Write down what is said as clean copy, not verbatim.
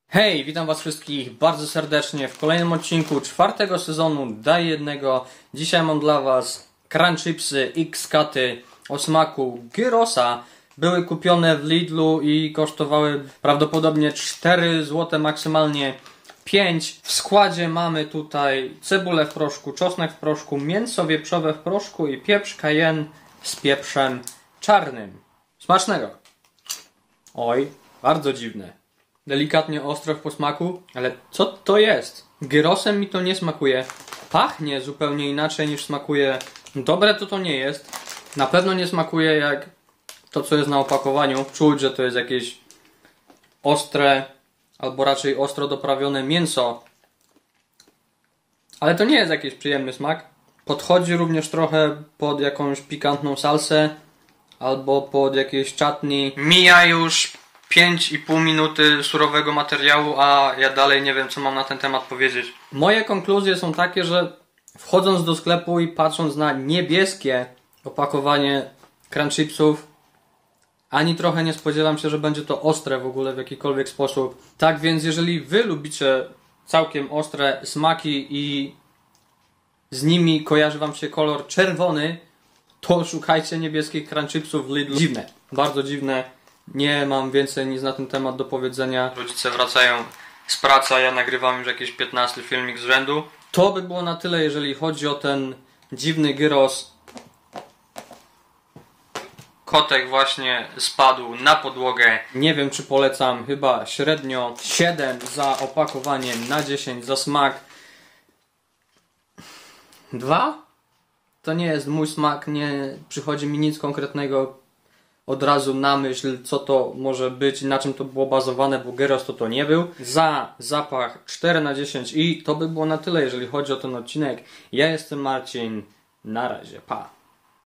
Hej, witam was wszystkich bardzo serdecznie w kolejnym odcinku czwartego sezonu Daj Jednego. Dzisiaj mam dla was crunchipsy X-Katy o smaku gyrosa. Były kupione w Lidlu i kosztowały prawdopodobnie 4 zł, maksymalnie 5. W składzie mamy tutaj cebulę w proszku, czosnek w proszku, mięso wieprzowe w proszku i pieprz cayenne z pieprzem czarnym. Smacznego! Oj, bardzo dziwne. Delikatnie ostro w posmaku, ale co to jest? Gyrosem mi to nie smakuje. Pachnie zupełnie inaczej niż smakuje. Dobre to nie jest. Na pewno nie smakuje jak to, co jest na opakowaniu. Czuć, że to jest jakieś ostre, albo raczej ostro doprawione mięso. Ale to nie jest jakiś przyjemny smak. Podchodzi również trochę pod jakąś pikantną salsę albo pod jakieś chutney. Mija już 5,5 minuty surowego materiału, a ja dalej nie wiem, co mam na ten temat powiedzieć. Moje konkluzje są takie, że wchodząc do sklepu i patrząc na niebieskie opakowanie crunchipsów, ani trochę nie spodziewam się, że będzie to ostre w ogóle w jakikolwiek sposób. Tak więc jeżeli wy lubicie całkiem ostre smaki i z nimi kojarzy wam się kolor czerwony, to szukajcie niebieskich crunchipsów w Lidlu. Dziwne, bardzo dziwne. Nie mam więcej nic na ten temat do powiedzenia. Rodzice wracają z pracy, a ja nagrywam już jakiś 15 filmik z rzędu. To by było na tyle, jeżeli chodzi o ten dziwny gyros. Kotek właśnie spadł na podłogę. Nie wiem, czy polecam, chyba średnio 7 za opakowanie na 10 za smak. 2? To nie jest mój smak, nie przychodzi mi nic konkretnego od razu na myśl, co to może być, na czym to było bazowane, bo gyros to nie był. Za zapach 4 na 10 i to by było na tyle, jeżeli chodzi o ten odcinek. Ja jestem Marcin, na razie, pa!